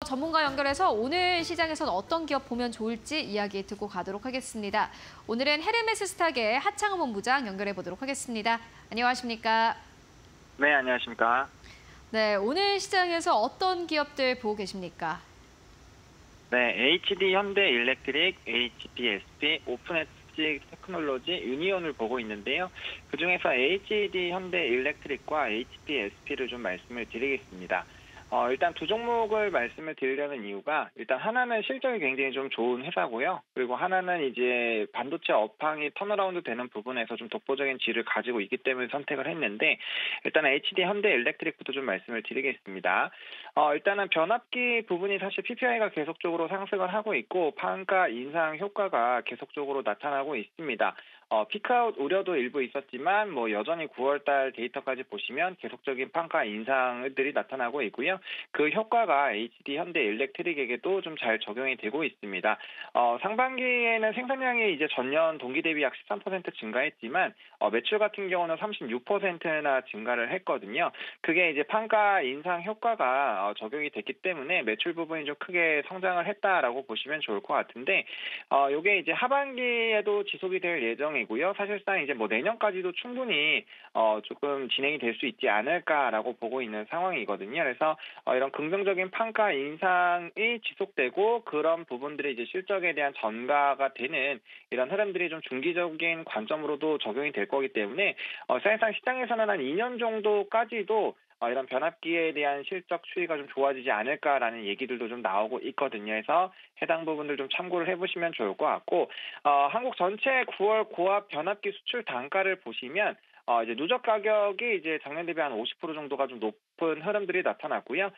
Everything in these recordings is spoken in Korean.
전문가 연결해서 오늘 시장에선 어떤 기업 보면 좋을지 이야기 듣고 가도록 하겠습니다. 오늘은 헤르메스 스탁의 하창호 본부장 연결해 보도록 하겠습니다. 안녕하십니까? 네, 안녕하십니까? 네, 오늘 시장에서 어떤 기업들 보고 계십니까? 네, HD 현대일렉트릭, HPSP, 오픈엣지 테크놀로지, 유니온을 보고 있는데요. 그중에서 HD 현대일렉트릭과 HPSP를 좀 말씀을 드리겠습니다. 일단 두 종목을 말씀을 드리려는 이유가 일단 하나는 실적이 굉장히 좀 좋은 회사고요. 그리고 하나는 이제 반도체 업황이 턴어라운드 되는 부분에서 좀 독보적인 질을 가지고 있기 때문에 선택을 했는데 일단 HD 현대일렉트릭부터 좀 말씀을 드리겠습니다. 일단은 변압기 부분이 사실 PPI가 계속적으로 상승을 하고 있고 판가 인상 효과가 계속적으로 나타나고 있습니다. 피크아웃 우려도 일부 있었지만 여전히 9월달 데이터까지 보시면 계속적인 판가 인상들이 나타나고 있고요. 그 효과가 HD 현대일렉트릭에게도 좀 잘 적용이 되고 있습니다. 상반기에는 생산량이 이제 전년 동기 대비 약 13% 증가했지만 매출 같은 경우는 36%나 증가를 했거든요. 그게 이제 판가 인상 효과가 적용이 됐기 때문에 매출 부분이 좀 크게 성장을 했다라고 보시면 좋을 것 같은데 이게 이제 하반기에도 지속이 될 예정이고요. 사실상 이제 내년까지도 충분히 조금 진행이 될 수 있지 않을까라고 보고 있는 상황이거든요. 그래서 이런 긍정적인 판가 인상이 지속되고 그런 부분들이 이제 실적에 대한 전가가 되는 이런 흐름들이 좀 중기적인 관점으로도 적용이 될 거기 때문에 사실상 시장에서는 한 2년 정도까지도 이런 변압기에 대한 실적 추이가 좀 좋아지지 않을까라는 얘기들도 좀 나오고 있거든요. 그래서 해당 부분들 좀 참고를 해보시면 좋을 것 같고 한국 전체 9월 고압 변압기 수출 단가를 보시면 이제 누적 가격이 이제 작년 대비 한 50% 정도가 좀 높은 흐름들이 나타났고요.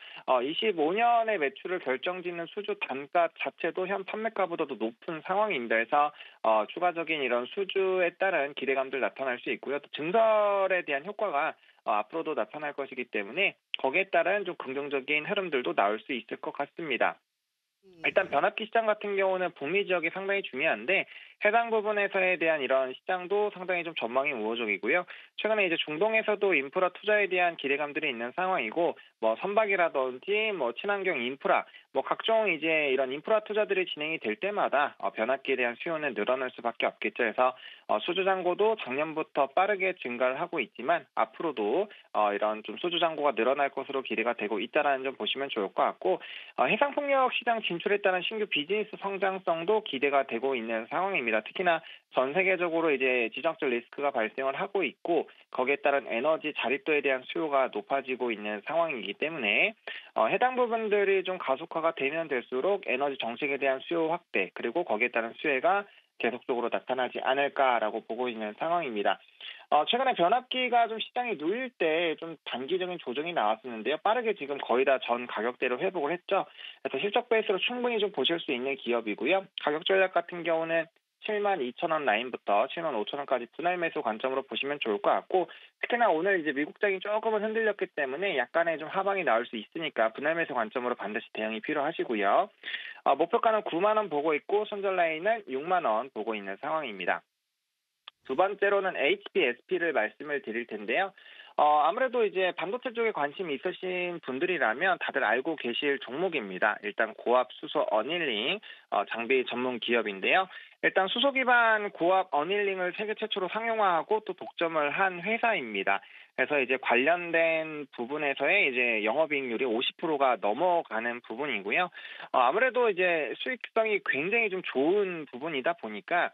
25년의 매출을 결정짓는 수주 단가 자체도 현 판매가보다도 높은 상황입니다. 그래서 추가적인 이런 수주에 따른 기대감들 나타날 수 있고요. 또 증설에 대한 효과가 앞으로도 나타날 것이기 때문에 거기에 따른 좀 긍정적인 흐름들도 나올 수 있을 것 같습니다. 일단 변압기 시장 같은 경우는 북미 지역이 상당히 중요한데 해당 부분에서에 대한 이런 시장도 상당히 좀 전망이 우호적이고요. 최근에 이제 중동에서도 인프라 투자에 대한 기대감들이 있는 상황이고 선박이라든지 친환경 인프라 각종 이제 이런 인프라 투자들이 진행이 될 때마다 변압기에 대한 수요는 늘어날 수밖에 없겠죠. 그래서 수주 잔고도 작년부터 빠르게 증가를 하고 있지만 앞으로도 이런 좀 수주 잔고가 늘어날 것으로 기대가 되고 있다라는 점 보시면 좋을 것 같고 해상풍력 시장 진출에 따른 신규 비즈니스 성장성도 기대가 되고 있는 상황입니다. 특히나 전 세계적으로 이제 지정학적 리스크가 발생을 하고 있고 거기에 따른 에너지 자립도에 대한 수요가 높아지고 있는 상황이기 때문에 해당 부분들이 좀 가속화가 되면 될수록 에너지 정책에 대한 수요 확대 그리고 거기에 따른 수혜가 계속적으로 나타나지 않을까라고 보고 있는 상황입니다. 최근에 변압기가 좀 시장이 누일 때 좀 단기적인 조정이 나왔었는데요. 빠르게 지금 거의 다 전 가격대로 회복을 했죠. 그래서 실적 베이스로 충분히 좀 보실 수 있는 기업이고요. 가격 전략 같은 경우는 72,000원 라인부터 75,000원까지 분할 매수 관점으로 보시면 좋을 것 같고 특히나 오늘 이제 미국장이 조금은 흔들렸기 때문에 약간의 좀 하방이 나올 수 있으니까 분할 매수 관점으로 반드시 대응이 필요하시고요. 목표가는 9만 원 보고 있고 손절 라인은 6만 원 보고 있는 상황입니다. 두 번째로는 HPSP를 말씀을 드릴 텐데요. 아무래도 이제 반도체 쪽에 관심이 있으신 분들이라면 다들 알고 계실 종목입니다. 일단 고압 수소 어닐링 장비 전문 기업인데요. 일단 수소 기반 고압 어닐링을 세계 최초로 상용화하고 또 독점을 한 회사입니다. 그래서 이제 관련된 부분에서의 이제 영업이익률이 50%가 넘어가는 부분이고요. 아무래도 이제 수익성이 굉장히 좀 좋은 부분이다 보니까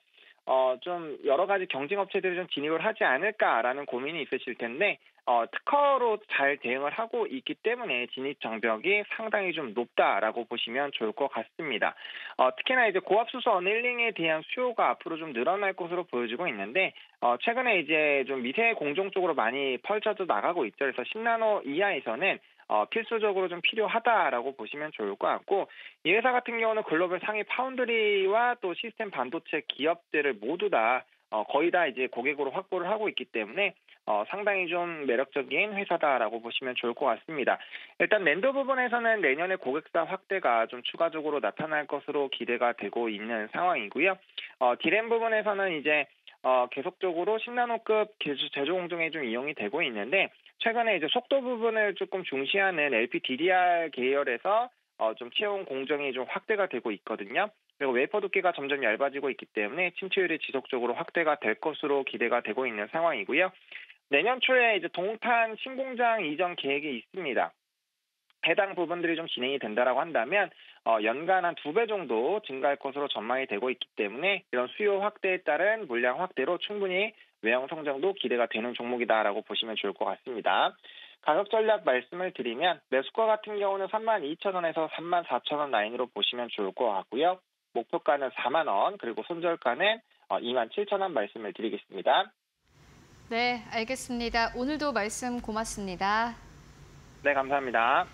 좀 여러 가지 경쟁 업체들이 좀 진입을 하지 않을까라는 고민이 있으실 텐데 특허로 잘 대응을 하고 있기 때문에 진입 장벽이 상당히 좀 높다라고 보시면 좋을 것 같습니다. 특히나 이제 고압 수소 어닐링에 대한 수요가 앞으로 좀 늘어날 것으로 보여지고 있는데 최근에 이제 좀 미세 공정 쪽으로 많이 펼쳐져 나가고 있죠. 그래서 10나노 이하에서는 필수적으로 좀 필요하다라고 보시면 좋을 것 같고 이 회사 같은 경우는 글로벌 상위 파운드리와 또 시스템 반도체 기업들을 모두 다 거의 다 이제 고객으로 확보를 하고 있기 때문에 상당히 좀 매력적인 회사다라고 보시면 좋을 것 같습니다. 일단 랜더 부분에서는 내년에 고객사 확대가 좀 추가적으로 나타날 것으로 기대가 되고 있는 상황이고요. 디램 부분에서는 이제 계속적으로 10나노급 제조 공정에 좀 이용이 되고 있는데 최근에 이제 속도 부분을 조금 중시하는 LPDDR 계열에서 좀 채용 공정이 좀 확대가 되고 있거든요. 그리고 웨이퍼 두께가 점점 얇아지고 있기 때문에 침투율이 지속적으로 확대가 될 것으로 기대가 되고 있는 상황이고요. 내년 초에 이제 동탄 신공장 이전 계획이 있습니다. 해당 부분들이 좀 진행이 된다라고 한다면 연간 한 2배 정도 증가할 것으로 전망이 되고 있기 때문에 이런 수요 확대에 따른 물량 확대로 충분히 외형 성장도 기대가 되는 종목이다라고 보시면 좋을 것 같습니다. 가격 전략 말씀을 드리면 매수가 같은 경우는 32,000원에서 34,000원 라인으로 보시면 좋을 것 같고요. 목표가는 4만 원, 그리고 손절가는 27,000원 말씀을 드리겠습니다. 네, 알겠습니다. 오늘도 말씀 고맙습니다. 네, 감사합니다.